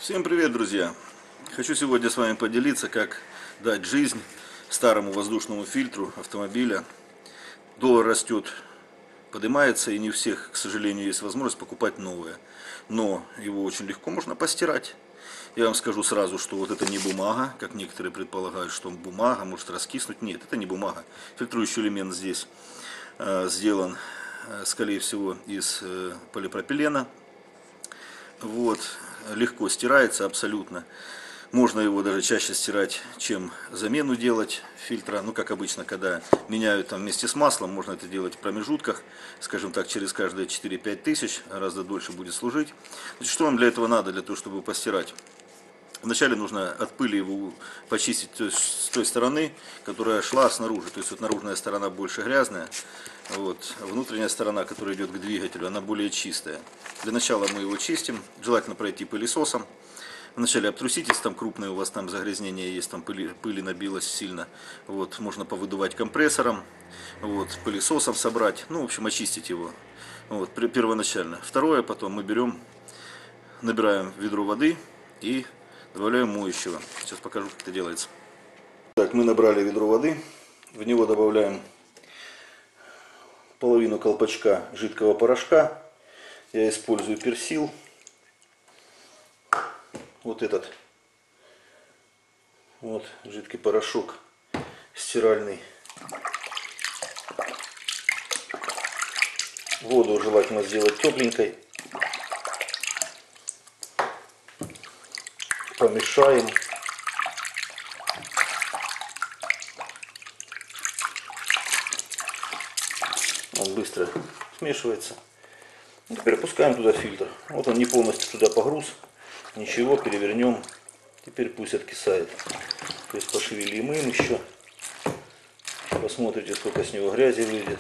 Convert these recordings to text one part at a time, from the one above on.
Всем привет, друзья! Хочу сегодня с вами поделиться, как дать жизнь старому воздушному фильтру автомобиля. Доллар растет, поднимается, и не у всех, к сожалению, есть возможность покупать новое. Но его очень легко можно постирать. Я вам скажу сразу, что вот это не бумага, как некоторые предполагают, что бумага может раскиснуть. Нет, это не бумага. Фильтрующий элемент здесь сделан, скорее всего, из полипропилена. Вот, легко стирается абсолютно. Можно его даже чаще стирать, чем замену делать фильтра. Ну, как обычно, когда меняют там вместе с маслом, можно это делать в промежутках, скажем так, через каждые 4-5 тысяч, гораздо дольше будет служить. Значит, что вам для этого надо, для того, чтобы постирать? Вначале нужно от пыли его почистить с той стороны, которая шла снаружи. То есть вот наружная сторона больше грязная, вот, а внутренняя сторона, которая идет к двигателю, она более чистая. Для начала мы его чистим, желательно пройти пылесосом. Вначале обтрусить, если там крупное у вас там загрязнение есть, там пыли набилось сильно. Вот, можно повыдувать компрессором, вот, пылесосом собрать, ну, в общем, очистить его. Вот, первоначально. Второе, потом мы берем, набираем ведро воды и добавляем моющего. Сейчас покажу, как это делается. Так, мы набрали ведро воды, в него добавляем половину колпачка жидкого порошка. Я использую персил. Вот этот вот жидкий порошок стиральный. Воду желательно сделать тепленькой. Помешаем. Он быстро смешивается. И теперь опускаем туда фильтр. Вот он не полностью туда погруз. Ничего, перевернем. Теперь пусть откисает. То есть пошевелим им еще. Посмотрите, сколько с него грязи выйдет.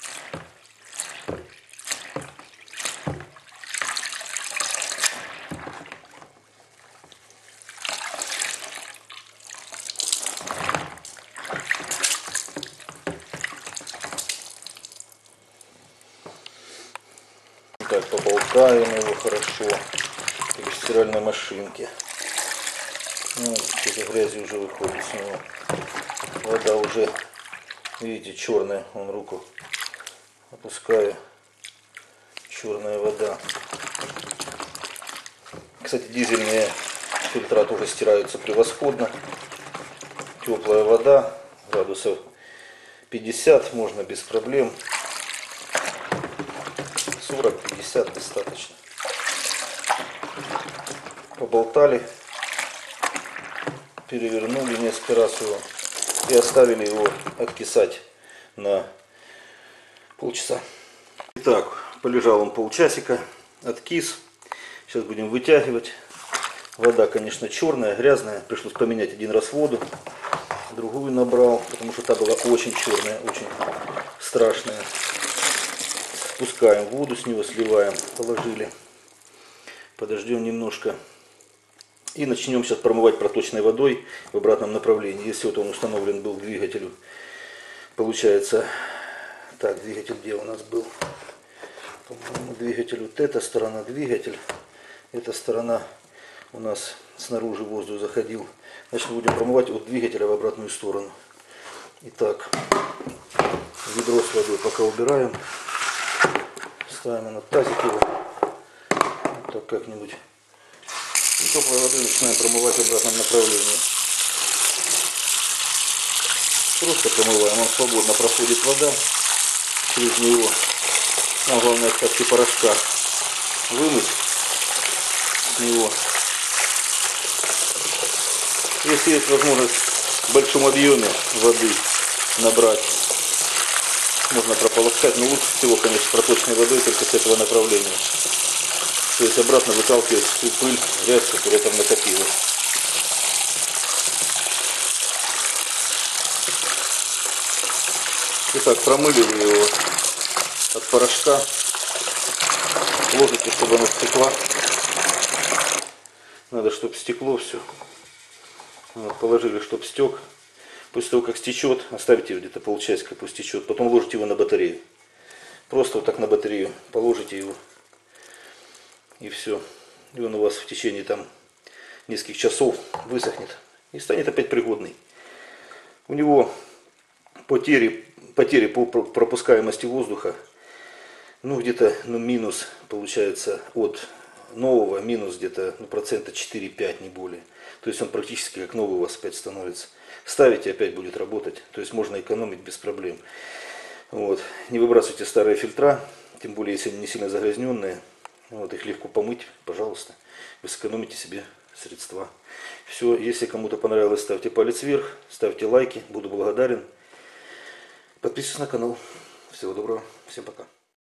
Так, поболтаем его хорошо в стиральной машинке. Ну, сколько грязи уже выходит с него. Вода уже, видите, черная. Вон руку опускаю. Черная вода. Кстати, дизельные фильтра тоже стираются превосходно. Теплая вода, градусов 50, можно без проблем. 40-50 достаточно. Поболтали, перевернули несколько раз его и оставили его откисать на полчаса. Итак, полежал он полчасика, откис. Сейчас будем вытягивать. Вода, конечно, черная, грязная. Пришлось поменять один раз воду. Другую набрал, потому что та была очень черная, очень страшная. Спускаем воду с него, сливаем, положили. Подождем немножко. И начнем сейчас промывать проточной водой в обратном направлении. Если вот он установлен был к двигателю. Получается, так, двигатель где у нас был? По-моему, двигатель, вот эта сторона двигатель. Эта сторона у нас снаружи воздух заходил. Значит, будем промывать от двигателя в обратную сторону. Итак, ведро с водой пока убираем. Ставим на тазик его. Вот так как-нибудь. И теплой водой начинаем промывать в обратном направлении. Просто промываем. Он свободно проходит вода через него. Нам главное остатки порошка вымыть с него. Если есть возможность в большом объеме воды набрать, можно прополоскать, но лучше всего, конечно, проточной водой только с этого направления. То есть обратно выталкивать всю пыль, грязь, которая там накопилась. Итак, промыли вы его от порошка. Ложите, чтобы оно стекло. Надо, чтобы стекло все. Вот, положили, чтобы стек. После того, как стечет, оставите где-то полчасика, пусть течет. Потом ложите его на батарею. Просто вот так на батарею положите его. И все. И он у вас в течение там нескольких часов высохнет и станет опять пригодный. У него потери по пропускаемости воздуха, ну где-то минус получается от нового, минус где-то процента 4-5, не более. То есть он практически как новый у вас опять становится. Ставите, опять будет работать. То есть можно экономить без проблем. Вот. Не выбрасывайте старые фильтра, тем более если они не сильно загрязненные. Вот, их легко помыть, пожалуйста. Вы сэкономите себе средства. Все, если кому-то понравилось, ставьте палец вверх, ставьте лайки, буду благодарен. Подписывайтесь на канал. Всего доброго, всем пока.